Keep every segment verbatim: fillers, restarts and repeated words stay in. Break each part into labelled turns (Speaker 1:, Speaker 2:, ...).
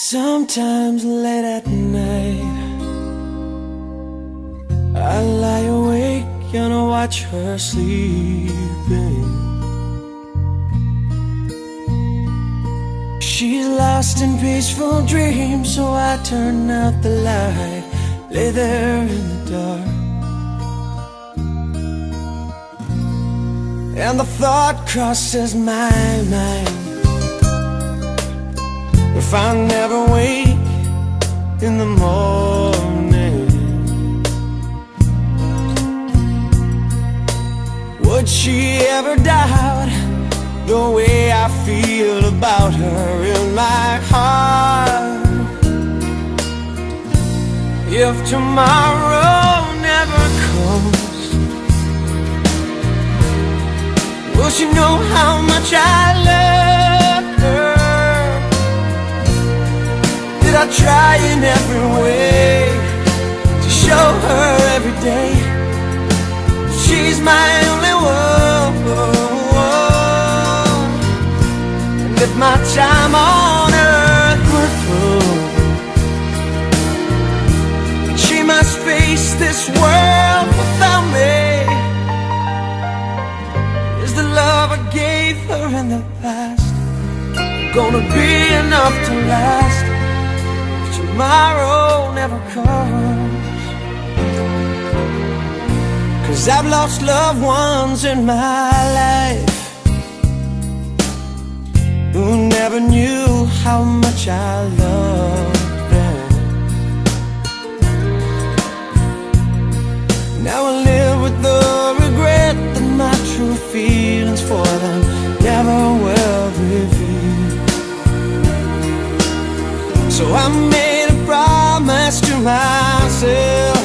Speaker 1: Sometimes late at night I lie awake and I watch her sleeping. She's lost in peaceful dreams, so I turn out the light, lay there in the dark. And the thought crosses my mind, if I never wake in the morning, would she ever doubt the way I feel about her in my heart? If tomorrow never comes, will she know how much I love her? Did I try in every way to show her every day she's my only one? And if my time on earth were through, she must face this world without me. Is the love I gave her in the past gonna be enough to last if tomorrow never comes? 'Cause I've lost loved ones in my life who never knew how much I loved them. Now I live with the regret that my true feelings for them never will reveal. So I made a promise to myself,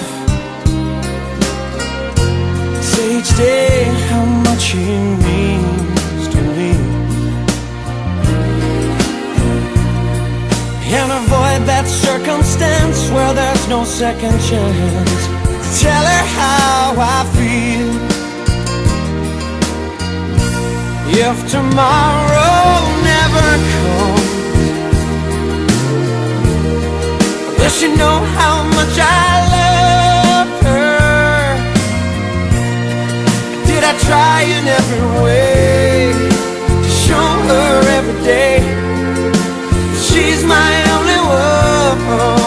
Speaker 1: say each day how much he means to me, and avoid that circumstance where there's no second chance. Tell her how I feel. If tomorrow never comes, will she know how much I love her? Did I try in every way to show her every day she's my only one?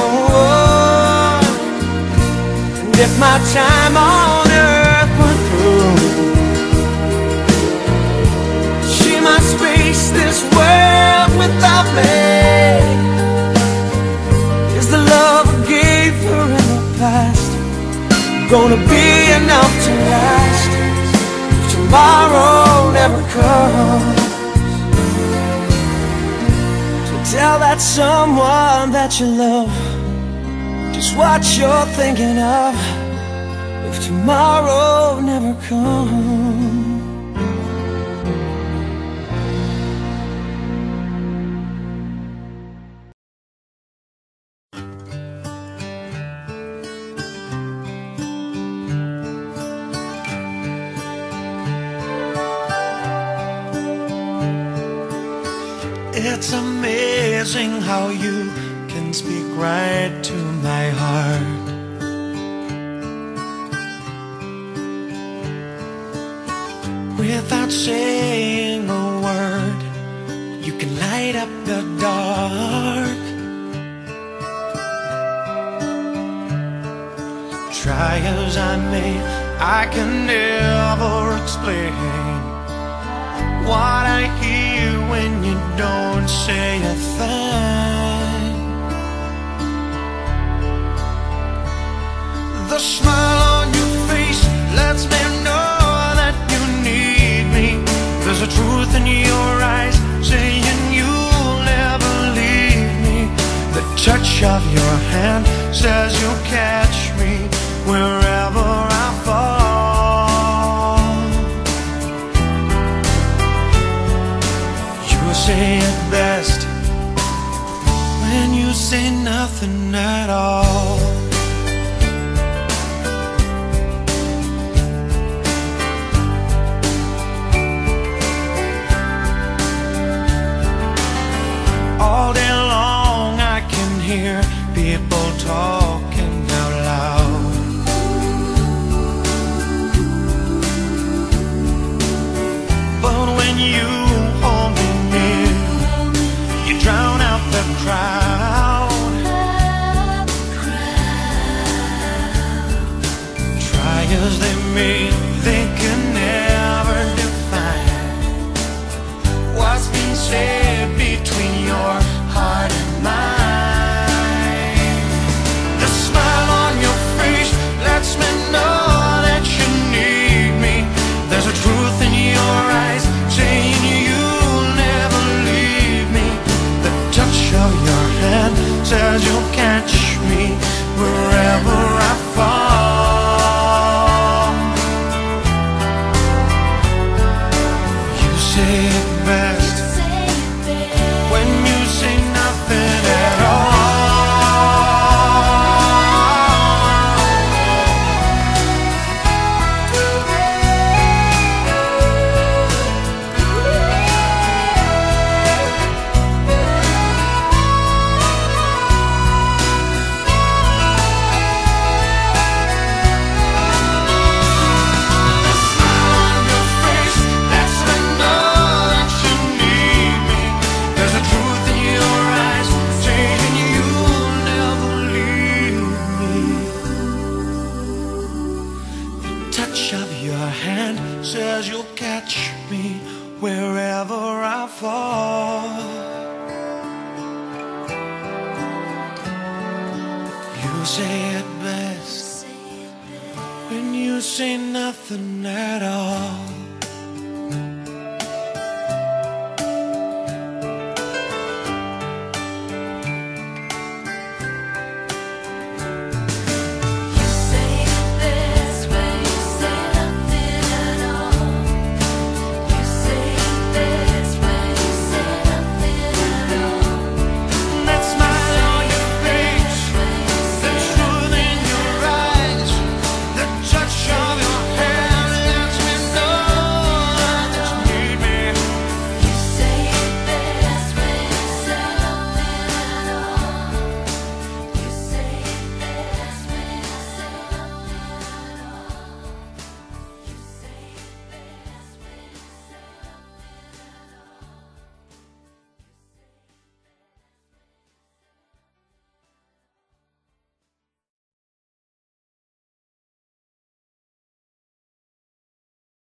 Speaker 1: And if my time on earth were through, she must face this world without me. Is the love I gave her in the past gonna be enough to last if tomorrow never comes? Tell that someone that you love just what you're thinking of if tomorrow never comes.
Speaker 2: It's amazing how you can speak right to my heart. Without saying a word, you can light up the dark. Try as I may, I can never explain what I hear when you don't say a thing. The smile on your face lets me know that you need me. There's a truth in your eyes saying you'll never leave me. The touch of your hand says you'll catch me wherever I fall. You say it best when you say nothing at all. All day long I say it best when you say nothing at all.